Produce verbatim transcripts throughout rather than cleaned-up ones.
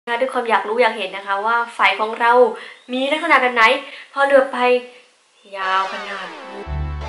ด้วยความอยากรู้อยากเห็นนะคะว่าไฟของเรามีลักษณะแบบไหนพอเหลือบไปยาวขนาดนี้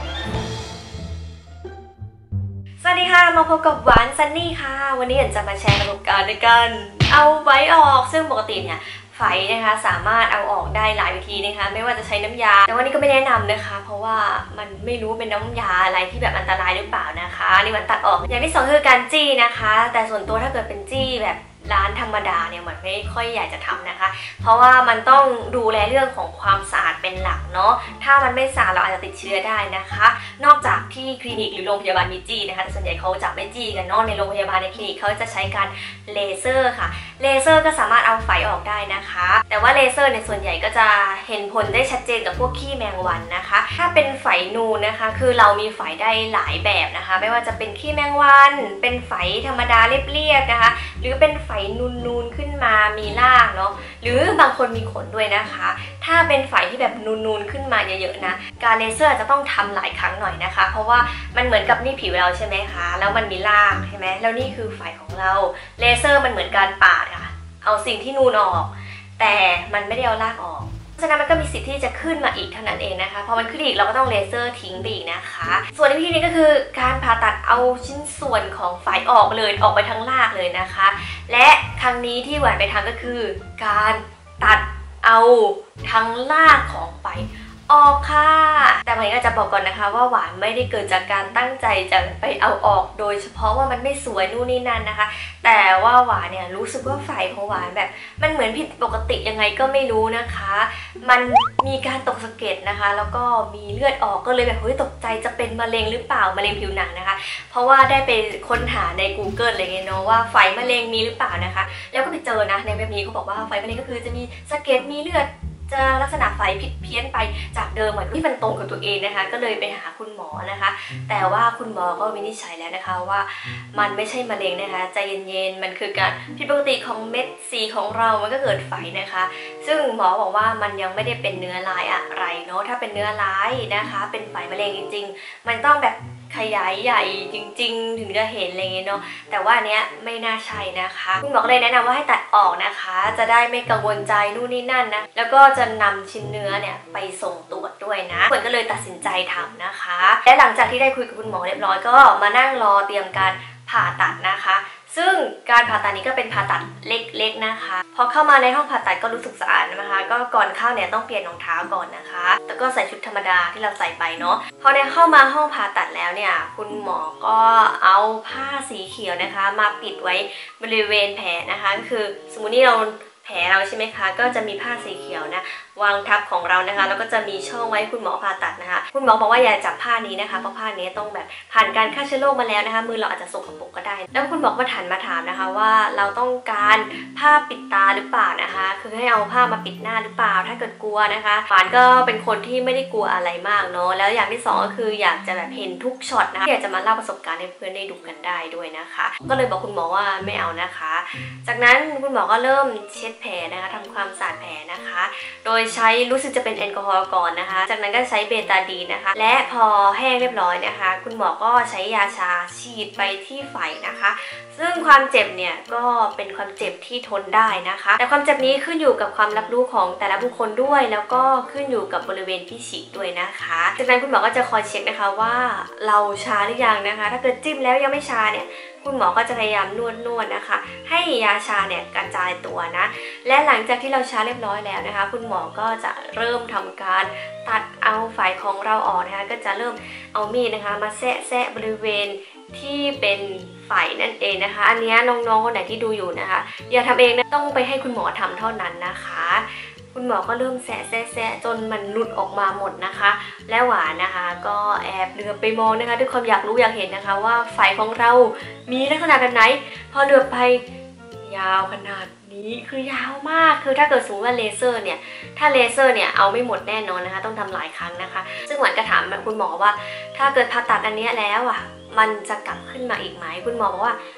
สวัสดีค่ะมาพบกับหวานซันนี่ค่ะวันนี้อยากจะมาแชร์ประสบการณ์ในการเอาไว้ออกซึ่งปกติเนี่ยไฟนะคะสามารถเอาออกได้หลายวิธีนะคะไม่ว่าจะใช้น้ำยาแต่วันนี้ก็ไม่แนะนำนะคะเพราะว่ามันไม่รู้เป็นน้ำยาอะไรที่แบบอันตรายหรือเปล่านะคะนี่มันตัดออกอย่างที่สองคือการจี้นะคะแต่ส่วนตัวถ้าเกิดเป็นจี้แบบร้านธรรมดาเนี่ยเหมือนไม่ค่อยอยากจะทำนะคะเพราะว่ามันต้องดูแลเรื่องของความสะอาดเป็นหลักเนาะถ้ามันไม่สะอาดเราอาจจะติดเชื้อได้นะคะนอกจากที่คลินิกหรือโรงพยาบาลมีจี้นะคะแต่ส่วนใหญ่เขาจะไม่จี้กันเนาะในโรงพยาบาลในคลินิกเขาจะใช้การเลเซอร์ค่ะเลเซอร์ก็สามารถเอาไฝออกได้นะคะแต่ว่าเลเซอร์ในส่วนใหญ่ก็จะเห็นผลได้ชัดเจนกับพวกขี้แมงวันนะคะถ้าเป็นไฝนูนนะคะคือเรามีไฝได้หลายแบบนะคะไม่ว่าจะเป็นขี้แมงวันเป็นไฝธรรมดาเรียบๆนะคะหรือเป็นไฝนูนๆขึ้นมามีรากเนาะหรือบางคนมีขนด้วยนะคะถ้าเป็นไฝที่แบบนูนๆขึ้นมาเยอะๆนะการเลเซอร์จะต้องทำหลายครั้งหน่อยนะคะเพราะว่ามันเหมือนกับนี่ผิวเราใช่ไหมคะแล้วมันมีรากใช่ไหมแล้วนี่คือไฝของเราเลเซอร์มันเหมือนการปาดค่ะเอาสิ่งที่นูนออกแต่มันไม่ได้เอารากออกเพราะฉะนั้นมันก็มีสิทธิ์ที่จะขึ้นมาอีกเท่านั้นเองนะคะพอมันขึ้นอีกเราก็ต้องเลเซอร์ทิ้งไปอีกนะคะส่วนวิธีนี้ก็คือการผ่าตัดเอาชิ้นส่วนของไฝออกเลยออกไปทั้งรากเลยนะคะและครั้งนี้ที่หวานไปทำก็คือการตัดเอาทั้งรากของไฝออกค่ะแต่หวานก็จะบอกก่อนนะคะว่าหวานไม่ได้เกิดจากการตั้งใจจะไปเอาออกโดยเฉพาะว่ามันไม่สวยนู่นนี่นั่นนะคะแต่ว่าหวานเนี่ยรู้สึกว่าไฝของหวานแบบมันเหมือนผิดปกติยังไงก็ไม่รู้นะคะมันมีการตกสะเก็ดนะคะแล้วก็มีเลือดออกก็เลยแบบเฮ้ยตกใจจะเป็นมะเร็งหรือเปล่ามะเร็งผิวหนังนะคะเพราะว่าได้ไปค้นหาใน กูเกิล อะไรเงี้ยเนาะว่าไฝมะเร็งมีหรือเปล่านะคะแล้วก็ไปเจอนะในเว็บนี้เขาบอกว่าไฝมะเร็งก็คือจะมีสะเก็ดมีเลือดจะลักษณะไฝผิดเพี้ยนไปจากเดิมเหมือนที่มันตรงกับตัวเองนะคะก็เลยไปหาคุณหมอนะคะแต่ว่าคุณหมอก็วินิจฉัยแล้วนะคะว่ามันไม่ใช่มะเร็งนะคะใจเย็นๆมันคือการผิดปกติของเม็ดสีของเรามันก็เกิดไฝนะคะซึ่งหมอบอกว่ามันยังไม่ได้เป็นเนื้อร้ายอะไรเนาะถ้าเป็นเนื้อร้ายนะคะเป็นไฝมะเร็งจริงๆมันต้องแบบขยายใหญ่จริงๆถึงจะเห็นอะไรเงี้ยเนาะแต่ว่าอันเนี้ยไม่น่าใช่นะคะคุณหมอก็เลยแนะนำว่าให้ตัดออกนะคะจะได้ไม่กังวลใจนู่นนี่นั่นนะแล้วก็จะนำชิ้นเนื้อเนี่ยไปส่งตรวจด้วยนะคนก็เลยตัดสินใจทำนะคะและหลังจากที่ได้คุยกับคุณหมอเรียบร้อยก็มานั่งรอเตรียมการผ่าตัดนะคะซึ่งการผ่าตัดนี้ก็เป็นผ่าตัดเล็กๆนะคะพอเข้ามาในห้องผ่าตัดก็รู้สึกสะอาดนะคะก็ก่อนเข้าเนี่ยต้องเปลี่ยนรองเท้าก่อนนะคะแล้วก็ใส่ชุดธรรมดาที่เราใส่ไปเนาะพอเนี่ยเข้ามาห้องผ่าตัดแล้วเนี่ยคุณหมอก็เอาผ้าสีเขียวนะคะมาปิดไว้บริเวณแผลนะคะก็คือสมมุตินี่เราแผลเราใช่ไหมคะก็จะมีผ้าสีเขียวนะวางทับของเรานะคะแล้วก็จะมีช่องไว้คุณหมอผ่าตัดนะคะคุณหมอบอกว่าอย่าจับผ้านี้นะคะเพราะผ้านี้ต้องแบบผ่านการฆ่าเชื้อโรคมาแล้วนะคะมือเราอาจจะสกปรกก็ได้แล้วคุณหมอก็ถันมาถามนะคะว่าเราต้องการผ้าปิดตาหรือเปล่านะคะคือให้เอาผ้ามาปิดหน้าหรือเปล่าถ้าเกิดกลัวนะคะหวานก็เป็นคนที่ไม่ได้กลัวอะไรมากเนาะแล้วอย่างที่สองก็คืออยากจะแบบเห็นทุกช็อตนะคะอยากจะมาเล่าประสบการณ์ให้เพื่อนได้ดูกันได้ด้วยนะคะก็เลยบอกคุณหมอว่าไม่เอานะคะจากนั้นคุณหมอก็เริ่มเช็ดแผลนะคะทำความสะอาดแผลนะคะโดยใช้รู้สึกจะเป็นแอลกอฮอล์ก่อนนะคะจากนั้นก็ใช้เบตาดีนนะคะและพอแห้งเรียบร้อยนะคะคุณหมอก็ใช้ยาชาฉีดไปที่ไฝนะคะซึ่งความเจ็บเนี่ยก็เป็นความเจ็บที่ทนได้นะคะแต่ความเจ็บนี้ขึ้นอยู่กับความรับรู้ของแต่ละบุคคลด้วยแล้วก็ขึ้นอยู่กับบริเวณที่ฉีดด้วยนะคะจากนั้นคุณหมอก็จะคอยเช็คนะคะว่าเราชาหรือยังนะคะถ้าเกิดจิ้มแล้วยังไม่ชาเนี่ยคุณหมอก็จะพยายามนวดนวดนะคะให้ยาชาเนี่ยกระจายตัวนะและหลังจากที่เราชาเรียบร้อยแล้วนะคะคุณหมอก็จะเริ่มทำการตัดเอาไฝของเราออกนะคะก็จะเริ่มเอามีดนะคะมาแซะแซะบริเวณที่เป็นไฝนั่นเองนะคะอันนี้น้องๆคนไหนที่ดูอยู่นะคะอย่าทำเองนะต้องไปให้คุณหมอทำเท่านั้นนะคะคุณหมอก็เริ่มแซะแซะแซะจนมันหลุดออกมาหมดนะคะและหวานนะคะก็แอบเหลือบไปมองนะคะด้วยความอยากรู้อยากเห็นนะคะว่าไฝของเรามีลักษณะแบบไหนพอเหลือบไปยาวขนาดนี้คือยาวมากคือถ้าเกิดสมมติว่าเลเซอร์เนี่ยถ้าเลเซอร์เนี่ยเอาไม่หมดแน่นอนนะคะต้องทำหลายครั้งนะคะซึ่งหวานก็ถามคุณหมอว่าถ้าเกิดผ่าตัดอันนี้แล้วอ่ะมันจะกลับขึ้นมาอีกไหมคุณหมอบอกว่า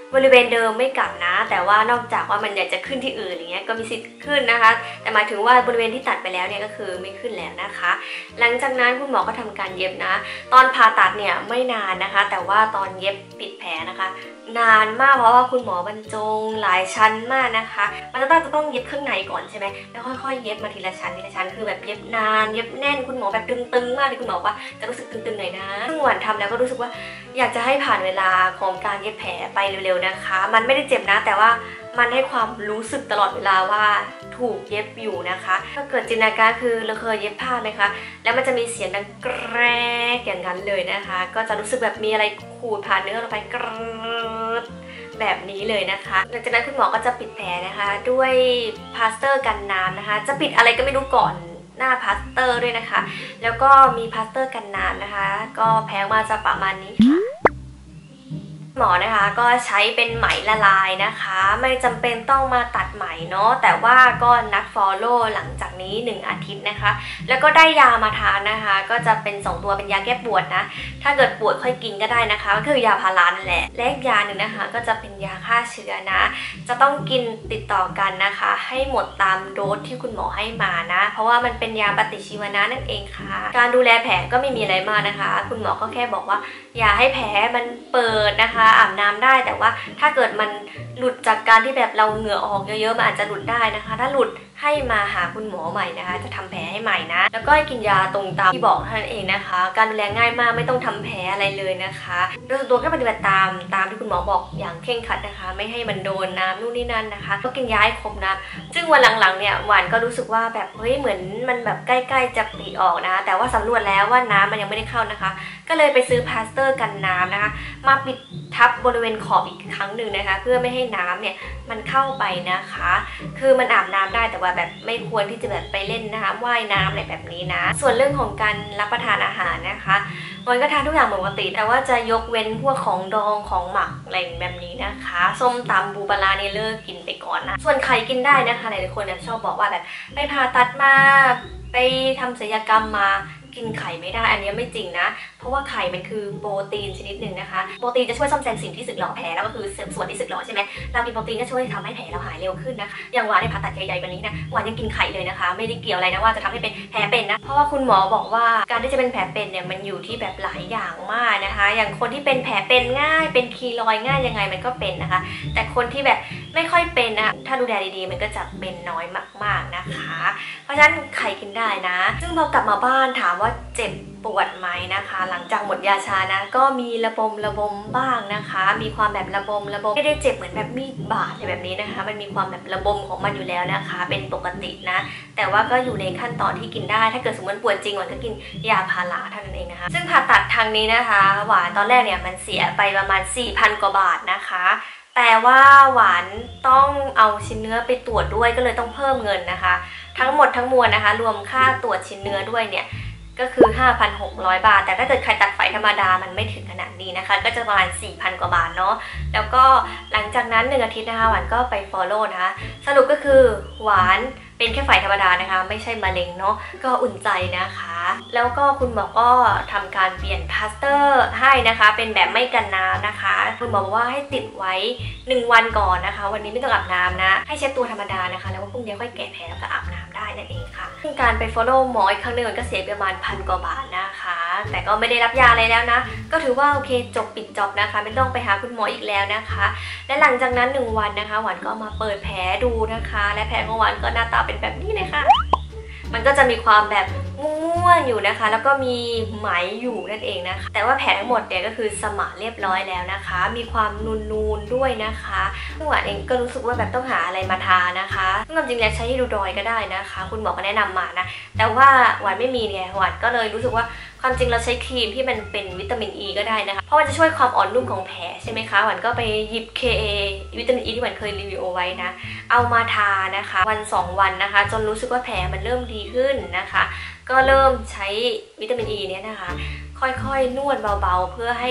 บริเวณเดิมไม่กลับนะแต่ว่านอกจากว่ามันอยากจะขึ้นที่อื่นอย่างเงี้ยก็มีสิทธิ์ขึ้นนะคะแต่หมายถึงว่าบริเวณที่ตัดไปแล้วเนี่ยก็คือไม่ขึ้นแล้วนะคะหลังจากนั้นคุณหมอก็ทำการเย็บนะตอนผ่าตัดเนี่ยไม่นานนะคะแต่ว่าตอนเย็บปิดแผลนะคะนานมากเพราะว่าคุณหมอบรรจงหลายชั้นมากนะคะมันจะต้องจะต้องเย็บข้างในก่อนใช่ไหมแล้วค่อยๆเย็บมาทีละชั้นทีละชั้นคือแบบเย็บนานเย็บแน่นคุณหมอแบบตึงๆมากเลยคุณหมอว่าจะรู้สึกตึงๆหน่อยนะซึ่งหวานทำแล้วก็รู้สึกว่าอยากจะให้ผ่านเวลาของการเย็บแผลไปเร็วๆนะคะมันไม่ได้เจ็บนะแต่ว่ามันให้ความรู้สึกตลอดเวลาว่าถูกเย็บอยู่นะคะถ้าเกิดจินตนาการคือเราเคยเย็บผ้าไหมคะแล้วมันจะมีเสียงดังแกรกอย่างนั้นเลยนะคะก็จะรู้สึกแบบมีอะไรขูดผ่านเนื้อเราไปกรดแบบนี้เลยนะคะหลังจากนั้นคุณหมอก็จะปิดแผลนะคะด้วยพลาสเตอร์กันน้ำนะคะจะปิดอะไรก็ไม่รู้ก่อนหน้าพลาสเตอร์ด้วยนะคะแล้วก็มีพลาสเตอร์กันน้ำนะคะก็แพงมาจะประมาณนี้ค่ะหมอนะคะก็ใช้เป็นไหมละลายนะคะไม่จำเป็นต้องมาตัดไหมเนาะแต่ว่าก็นัด follow หลังจากนี้หนึ่งอาทิตย์นะคะแล้วก็ได้ยามาทานนะคะก็จะเป็นสองตัวเป็นยาแก้ปวดนะถ้าเกิดปวดค่อยกินก็ได้นะคะก็คือยาพารานั่นแหละและยาหนึ่งนะคะก็จะเป็นยาฆ่าเชื้อนะจะต้องกินติดต่อกันนะคะให้หมดตามโดสที่คุณหมอให้มานะเพราะว่ามันเป็นยาปฏิชีวนะนั่นเองค่ะการดูแลแผลก็ไม่มีอะไรมากนะคะคุณหมอก็แค่บอกว่าอย่าให้แผลมันเปิดนะคะอาบน้ำได้แต่ว่าถ้าเกิดมันหลุดจากการที่แบบเราเหงื่อออกเยอะๆมันอาจจะหลุดได้นะคะถ้าหลุดให้มาหาคุณหมอใหม่นะคะจะทำแผลให้ใหม่นะแล้วก็ให้กินยาตรงตามที่บอกเท่านั้นเองนะคะการดูแลง่ายมากไม่ต้องทำแผลอะไรเลยนะคะโดยส่วนตัวก็ปฏิบัติตามตามที่คุณหมอบอกอย่างเคร่งครัดนะคะไม่ให้มันโดนน้ำนู่นนี่นั่นนะคะก็กินยาให้ครบนะซึ่งวันหลังๆเนี่ยหวานก็รู้สึกว่าแบบเฮ้ยเหมือนมันแบบใกล้ๆจะปริออกนะแต่ว่าสำรวจแล้วว่าน้ำมันยังไม่ได้เข้านะคะก็เลยไปซื้อพลาสเตอร์กันน้ำนะคะมาปิดทับบริเวณขอบอีกครั้งหนึ่งนะคะเพื่อไม่ให้น้ำเนี่ยมันเข้าไปนะคะคือมันอาบน้ำได้แต่ว่าแบบไม่ควรที่จะแบบไปเล่นน้ำว่ายน้ำอะไรแบบนี้นะส่วนเรื่องของการรับประทานอาหารนะคะวันก็ทานทุกอย่างปกติแต่ว่าจะยกเว้นพวกของดองของหมักอะไรแบบนี้นะคะส้มตำบูปลาเนี่ยเลิกกินไปก่อนนะส่วนไข่กินได้นะคะหลายๆคนเนี่ยชอบบอกว่าแบบไปผ่าตัดมาไปทำศัลยกรรมมากินไข่ไม่ได้อันนี้ไม่จริงนะเพราะว่าไข่มันคือโปรตีนชนิดหนึ่งนะคะโปรตีนจะช่วยซ่อมแซมสิ่งที่สึกหรอแผลแล้วก็คือส่วนที่สึกหรอใช่ไหมเรากินโปรตีนก็ช่วยทำให้แผลเราหายเร็วขึ้นนะคะอย่างหวานในผ่าตัดใหญ่ๆแบบนี้นะหวานยังกินไข่เลยนะคะไม่ได้เกี่ยวอะไรนะว่าจะทำให้เป็นแผลเป็นนะเพราะว่าคุณหมอบอกว่าการที่จะเป็นแผลเป็นเนี่ยมันอยู่ที่แบบหลายอย่างมากนะคะอย่างคนที่เป็นแผลเป็นง่ายเป็นคีลอยง่ายยังไงมันก็เป็นนะคะแต่คนที่แบบไม่ค่อยเป็นนะถ้าดูแลดีๆมันก็จะเป็นน้อยมากๆนะคะเพราะฉะนั้นไข่กินได้นะซึ่งพอกลับมาบ้านถามว่าเจ็บปวดไหมนะคะหลังจากหมดยาชานะก็มีระบมระบมบ้างนะคะมีความแบบระบมระบมไม่ได้เจ็บเหมือนแบบมีดบาดอะไรแบบนี้นะคะมันมีความแบบระบมของมันอยู่แล้วนะคะเป็นปกตินะแต่ว่าก็อยู่ในขั้นตอนที่กินได้ถ้าเกิดสมมติปวดจริงหวานก็กินยาพาราเท่านั้นเองนะคะซึ่งผ่าตัดทางนี้นะคะหวานตอนแรกเนี่ยมันเสียไปประมาณ สี่พัน กว่าบาทนะคะแต่ว่าหวานต้องเอาชิ้นเนื้อไปตรวจด้วยก็เลยต้องเพิ่มเงินนะคะทั้งหมดทั้งมวลนะคะรวมค่าตรวจชิ้นเนื้อด้วยเนี่ยก็คือ ห้าพันหกร้อย บาทแต่ถ้าเกิดใครตัดไฟธรรมดามันไม่ถึงขนาดนี้นะคะก็จะประมาณ สี่พัน กว่าบาทเนาะแล้วก็หลังจากนั้นหนึ่งอาทิตย์นะคะหวานก็ไป follow นะคะสรุปก็คือหวานเป็นแค่ไฟธรรมดานะคะไม่ใช่มะเร็งเนาะก็อุ่นใจนะคะแล้วก็คุณหมอก็ทำการเปลี่ยนพลาสเตอร์ให้นะคะเป็นแบบไม่กันน้ำนะคะคุณหมอบอกว่าให้ติดไว้หนึ่งวันก่อนนะคะวันนี้ไม่ต้องอาบน้ำนะให้เช็ดตัวธรรมดานะคะแล้วก็พรุ่งนี้ค่อยแกะแผลแล้วก็อาบน้ำได้นั่นเองค่ะซึ่งการไป follow หมออีกครั้งหนึ่งก็เสียประมาณพันกว่าบาทนะคะแต่ก็ไม่ได้รับยาอะไรแล้วนะก็ถือว่าโอเคจบปิดจบนะคะไม่ต้องไปหาคุณหมออีกแล้วนะคะและหลังจากนั้นหนึ่งวันนะคะหวานก็มาเปิดแผลดูนะคะและแผลของหวานก็หน้าตาเป็นแบบนี้เลยค่ะมันก็จะมีความแบบม่วนอยู่นะคะแล้วก็มีไหมอยู่นั่นเองนะคะแต่ว่าแผลทั้งหมดเนี่ยก็คือสมานเรียบร้อยแล้วนะคะมีความนูนๆด้วยนะคะหวานเองก็รู้สึกว่าแบบต้องหาอะไรมาทานะคะความจริงแล้วใช้ฮิดูดอยก็ได้นะคะคุณหมอก็แนะนำมานะแต่ว่าหวานไม่มีเนี่ยหวานก็เลยรู้สึกว่าความจริงเราใช้ครีมที่มันเป็นวิตามิน อี ก็ได้นะคะเพราะมันจะช่วยความอ่อนนุ่มของแผลใช่ไหมคะหวานก็ไปหยิบ เค เอ วิตามิน อี ที่หวานเคยรีวิวเอาไว้นะเอามาทานะคะวันสองวันนะคะจนรู้สึกว่าแผลมันเริ่มดีขึ้นนะคะก็เริ่มใช้วิตามิน อี เนี่ยนะคะค่อยๆนวดเบาๆเพื่อให้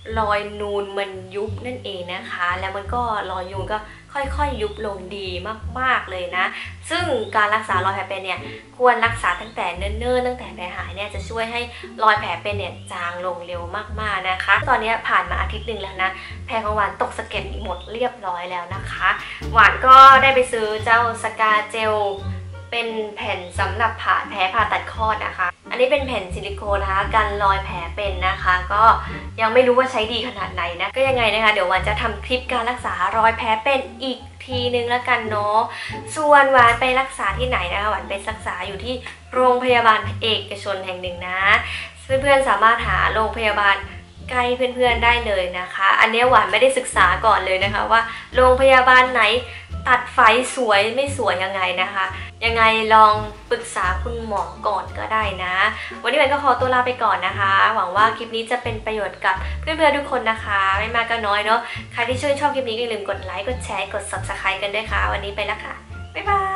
รอยนูนมันยุบนั่นเองนะคะแล้วมันก็รอยนูนก็ค่อยๆยุบลงดีมากๆเลยนะซึ่งการรักษารอยแผลเป็นเนี่ยควรรักษาตั้งแต่เนิ่นๆตั้งแต่แผลหายเนี่ยจะช่วยให้รอยแผลเป็นเนี่ยจางลงเร็วมากๆนะคะตอนนี้ผ่านมาอาทิตย์หนึ่งแล้วนะแผลของหวานตกสะเก็ดหมดเรียบร้อยแล้วนะคะหวานก็ได้ไปซื้อเจ้าสกาเจลเป็นแผ่นสำหรับผ่าแผลผ่าตัดคลอดนะคะอันนี้เป็นแผ่นซิลิโคนนะคะกันรอยแผลเป็นนะคะก็ยังไม่รู้ว่าใช้ดีขนาดไหนนะก็ยังไงนะคะเดี๋ยวหวานจะทำคลิปการรักษารอยแผลเป็นอีกทีนึงแล้วกันเนาะส่วนหวานไปรักษาที่ไหนนะคะหวานไปรักษาอยู่ที่โรงพยาบาลเอกชนแห่งหนึ่งนะเพื่อนๆสามารถหาโรงพยาบาลใกล้เพื่อนๆได้เลยนะคะอันนี้หวานไม่ได้ศึกษาก่อนเลยนะคะว่าโรงพยาบาลไหนตัดไฟสวยไม่สวยยังไงนะคะยังไงลองปรึกษาคุณหมอก่อนก็ได้นะวันนี้หวานก็ขอตัวลาไปก่อนนะคะหวังว่าคลิปนี้จะเป็นประโยชน์กับเพื่อนๆทุกคนนะคะไม่มากก็น้อยเนาะใครที่ชื่นชอบคลิปนี้ก็อย่าลืมกดไลค์กดแชร์กด ซับสไครบ์ กันด้วยค่ะวันนี้ไปแล้วค่ะบ๊ายบาย